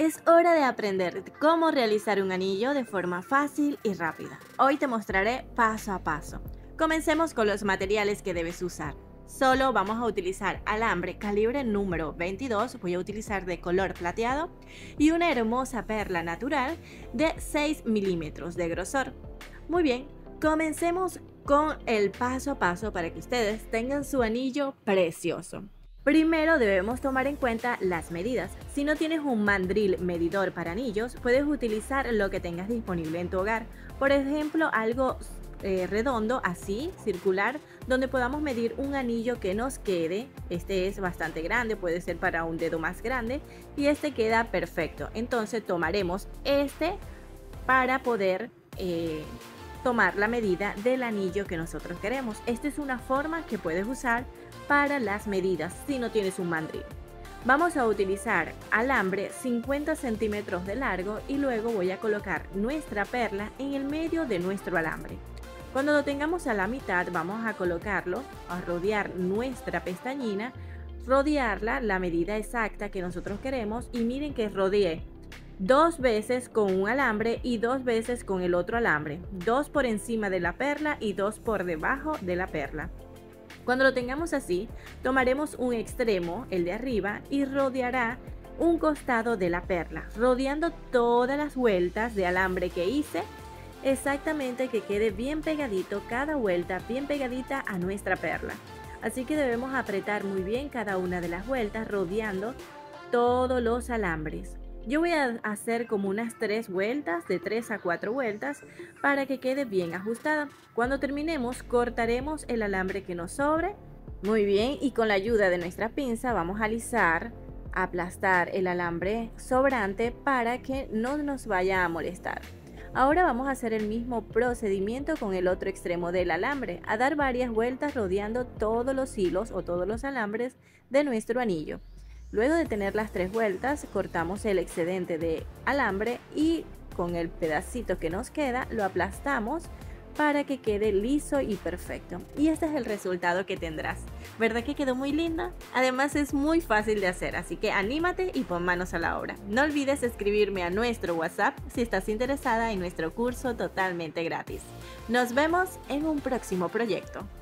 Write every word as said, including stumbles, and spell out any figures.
Es hora de aprender cómo realizar un anillo de forma fácil y rápida. Hoy te mostraré paso a paso. Comencemos con los materiales que debes usar. Solo vamos a utilizar alambre calibre número veintidós, voy a utilizar de color plateado, y una hermosa perla natural de seis milímetros de grosor. Muy bien, comencemos con el paso a paso para que ustedes tengan su anillo precioso. Primero debemos tomar en cuenta las medidas. Si no tienes un mandril medidor para anillos, puedes utilizar lo que tengas disponible en tu hogar. Por ejemplo, algo eh, redondo, así, circular, donde podamos medir un anillo que nos quede. Este es bastante grande, puede ser para un dedo más grande, y este queda perfecto. Entonces tomaremos este para poder eh, tomar la medida del anillo que nosotros queremos. Esta es una forma que puedes usar para las medidas si no tienes un mandril. Vamos a utilizar alambre cincuenta centímetros de largo y luego voy a colocar nuestra perla en el medio de nuestro alambre. Cuando lo tengamos a la mitad vamos a colocarlo, a rodear nuestra pestañina, rodearla la medida exacta que nosotros queremos, y miren que rodeé dos veces con un alambre y dos veces con el otro alambre, dos por encima de la perla y dos por debajo de la perla. Cuando lo tengamos así, tomaremos un extremo, el de arriba, y rodeará un costado de la perla, rodeando todas las vueltas de alambre que hice, exactamente que quede bien pegadito cada vuelta, bien pegadita a nuestra perla. Así que debemos apretar muy bien cada una de las vueltas, rodeando todos los alambres. Yo voy a hacer como unas tres vueltas, de tres a cuatro vueltas, para que quede bien ajustada. Cuando terminemos, cortaremos el alambre que nos sobre. Muy bien, y con la ayuda de nuestra pinza vamos a alisar, a aplastar el alambre sobrante para que no nos vaya a molestar. Ahora vamos a hacer el mismo procedimiento con el otro extremo del alambre, a dar varias vueltas rodeando todos los hilos o todos los alambres de nuestro anillo. Luego de tener las tres vueltas, cortamos el excedente de alambre y con el pedacito que nos queda lo aplastamos para que quede liso y perfecto. Y este es el resultado que tendrás. ¿Verdad que quedó muy linda? Además es muy fácil de hacer, así que anímate y pon manos a la obra. No olvides escribirme a nuestro WhatsApp si estás interesada en nuestro curso totalmente gratis. Nos vemos en un próximo proyecto.